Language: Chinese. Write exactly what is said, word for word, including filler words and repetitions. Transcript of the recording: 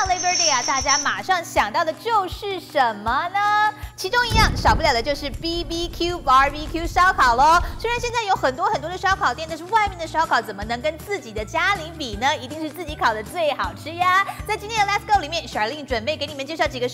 到 Labor Day 啊，大家马上想到的就是什么呢？其中一样少不了的就是 B B Q barbecue 烧烤喽。虽然现在有很多很多的烧烤店，但是外面的烧烤怎么能跟自己的家里比呢？一定是自己烤的最好吃呀。在今天的 Let's Go 里面 ，Charlene 准备给你们介绍几个